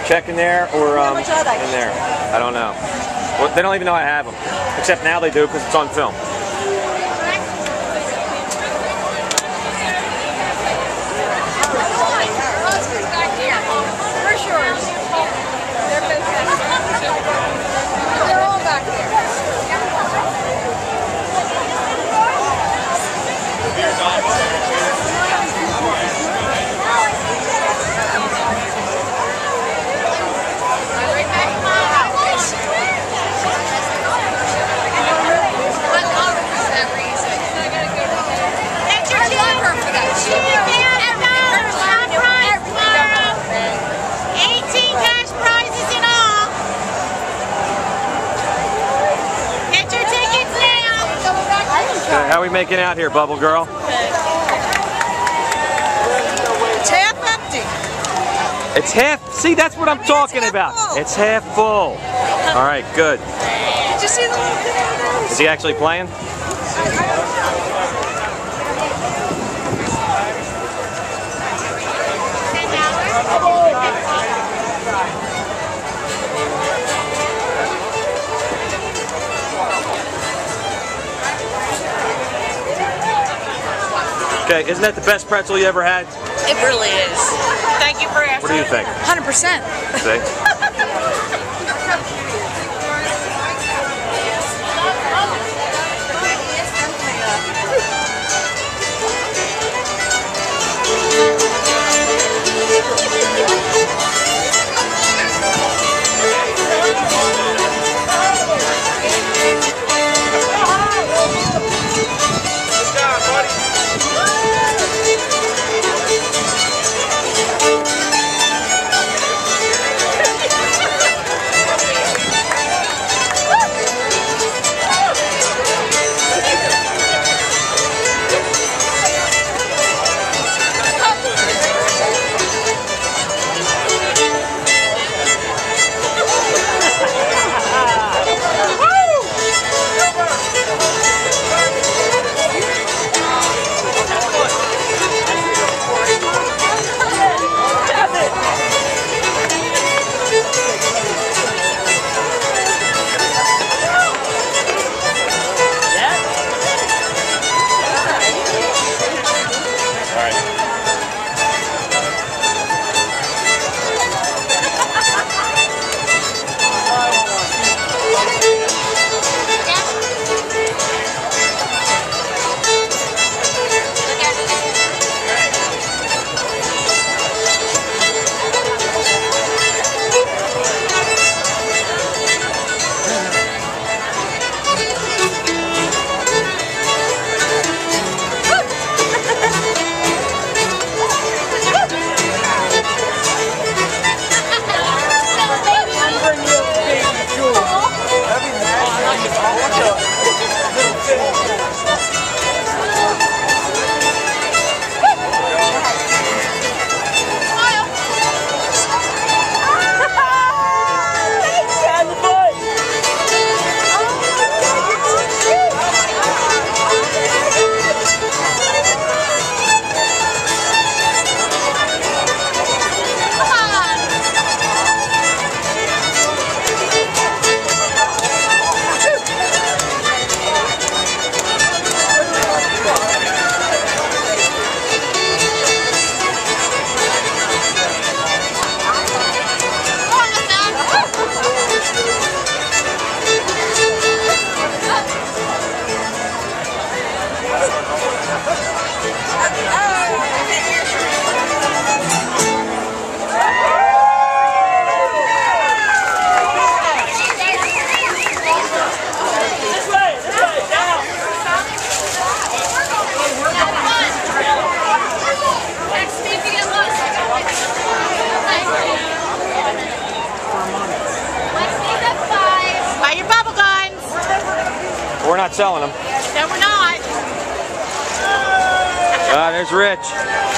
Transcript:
check in there or in there? I don't know. Well, they don't even know I have them. Except now they do because it's on film. They're all back there. How are we making out here, Bubble Girl? It's half empty. It's half. See, that's what I'm talking about. It's half full. All right, good. Did you see the little kid over there? Is he actually playing? Okay, isn't that the best pretzel you ever had? It really is. Thank you for asking. What do you think? 100%. See? We're not selling them. No, we're not. There's Rich.